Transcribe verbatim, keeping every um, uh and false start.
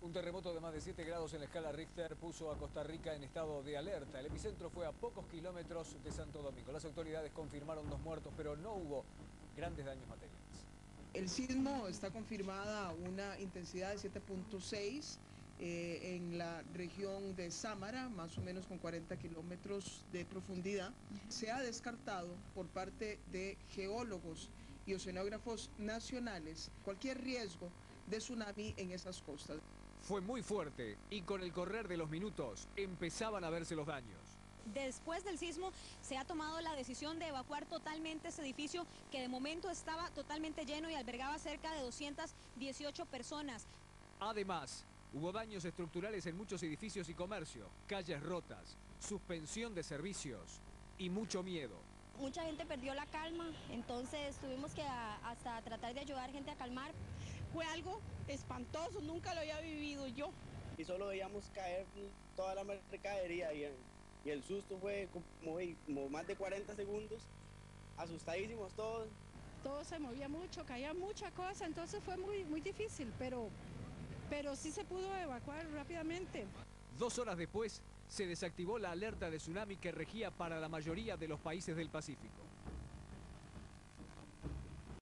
Un terremoto de más de siete grados en la escala Richter puso a Costa Rica en estado de alerta. El epicentro fue a pocos kilómetros de Santo Domingo. Las autoridades confirmaron dos muertos, pero no hubo grandes daños materiales. El sismo está confirmada una intensidad de siete punto seis eh, en la región de Sámara, más o menos con cuarenta kilómetros de profundidad. Se ha descartado por parte de geólogos y oceanógrafos nacionales cualquier riesgo de tsunami en esas costas. Fue muy fuerte y con el correr de los minutos empezaban a verse los daños. Después del sismo se ha tomado la decisión de evacuar totalmente este edificio que de momento estaba totalmente lleno y albergaba cerca de doscientas dieciocho personas. Además, hubo daños estructurales en muchos edificios y comercio, calles rotas, suspensión de servicios y mucho miedo. Mucha gente perdió la calma, entonces tuvimos que a, hasta tratar de ayudar a gente a calmar. Fue algo espantoso, nunca lo había vivido yo. Y solo veíamos caer toda la mercadería y, y el susto fue como, como más de cuarenta segundos, asustadísimos todos. Todo se movía mucho, caía mucha cosa, entonces fue muy, muy difícil, pero, pero sí se pudo evacuar rápidamente. Dos horas después, se desactivó la alerta de tsunami que regía para la mayoría de los países del Pacífico.